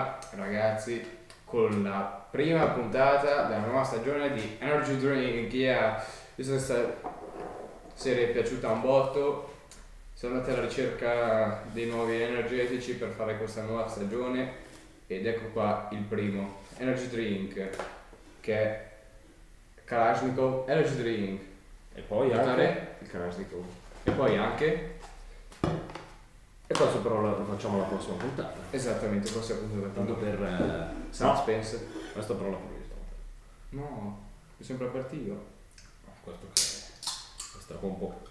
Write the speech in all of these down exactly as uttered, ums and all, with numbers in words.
qua, ragazzi, con la prima puntata della nuova stagione di Energy Drink. Yeah. Visto che questa serie è piaciuta un botto, siamo andati alla ricerca dei nuovi energetici per fare questa nuova stagione ed ecco qua il primo, Energy Drink, che è Kalashnikov Energy Drink. E poi Notare anche il Kalashnikov. E poi anche e questo però lo facciamo la prossima puntata. esattamente, prossima puntata Tanto per eh, suspense. no, questo però l'ho visto. No, mi sembra aperto io. No, questo che questo è un po'.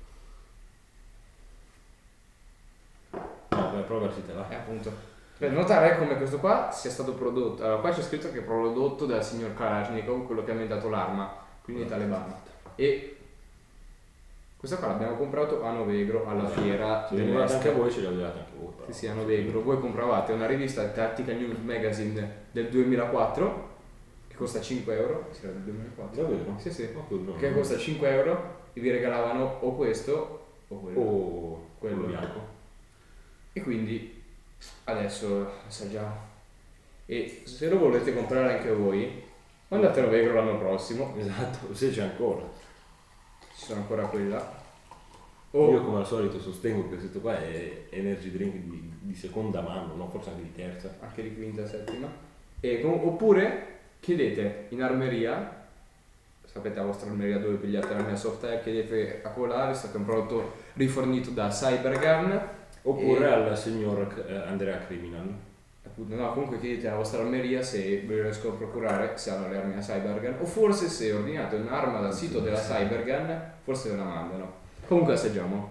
No, per provarsi te va. Eh, appunto. Per notare come questo qua sia stato prodotto. Allora, qua c'è scritto che è prodotto dal signor Kalashnikov, quello che ha inventato l'arma, quindi talebano. E questo qua l'abbiamo comprato a Novegro alla fiera Se li anche dell'Est. voi, ce li avevate anche voi. Però. Sì, sì, a Novegro. Voi compravate una rivista Tactical News Magazine del duemilaquattro che costa cinque euro. Sì, era del duemilaquattro. Davvero? Sì, sì. Oh, quello. Che costa cinque euro e vi regalavano o questo o quello. O quello. quello bianco. E quindi adesso assaggiamo. E se lo volete comprare anche voi, andate a Novegro l'anno prossimo. Esatto, se c'è ancora. Ci sono ancora quella. Io O come al solito sostengo che questo qua è energy drink di, di seconda mano, no? Forse anche di terza. anche di quinta, settima. E com- oppure chiedete in armeria, sapete la vostra armeria dove pigliate la mia soft air, chiedete a colare, è stato un prodotto rifornito da Cybergun. Oppure E- al signor eh, Andrea Criminal. Appunto, no, comunque chiedete alla vostra armeria se ve lo riescono a procurare, se hanno le armi da Cybergun, o forse se ordinate un'arma dal sito della Cybergun, forse ve la mandano. Comunque assaggiamo.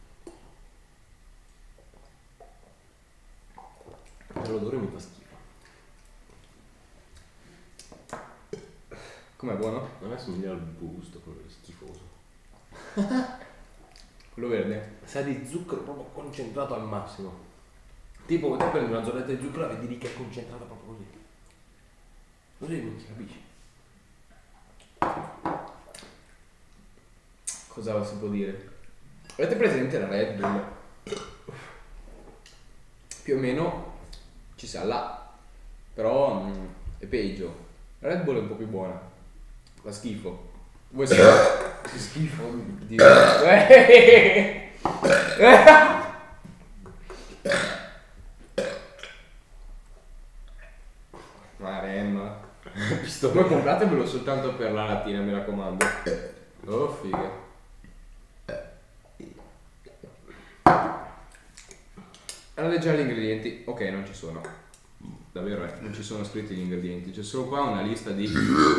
L'odore mi fa schifo. Com'è, buono? A me somiglia al busto, quello schifoso. Quello verde? Sa di zucchero proprio concentrato al massimo. Tipo, te prendi una zorretta di zucchero e vedi che è concentrata proprio così. Così non si capisce. Cosa si può dire? Avete presente la Red Bull? Più o meno ci sa là, però mm, è peggio. La Red Bull è un po' più buona. Fa schifo. Voi sapete? Che schifo di... Maremma. Visto Voi compratevelo soltanto per la lattina, mi raccomando. Oh figa. Allora leggiamo gli ingredienti. Ok, non ci sono. Davvero, eh, non ci sono scritti gli ingredienti. C'è solo qua una lista di...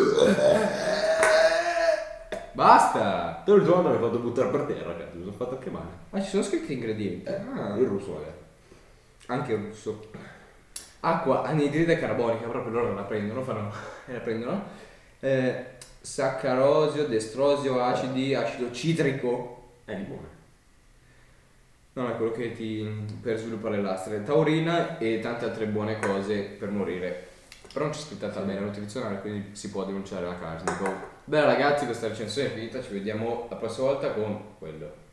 Basta! te l'ultimo anno mi hai fatto buttare per terra, cazzo, mi sono fatto anche male. Ma ci sono scritti gli ingredienti. Ah, Il russo magari. anche il russo. Acqua anidride carbonica, proprio loro la prendono, fanno... la prendono. Eh, saccarosio, destrosio, acidi, acido citrico. È di buono. No, è quello che ti... per sviluppare le lastre. Taurina e tante altre buone cose per morire. Però non c'è scritta tabella nutrizionale, quindi si può denunciare la Kalashnikov. Bene ragazzi, questa recensione è finita, ci vediamo la prossima volta con quello.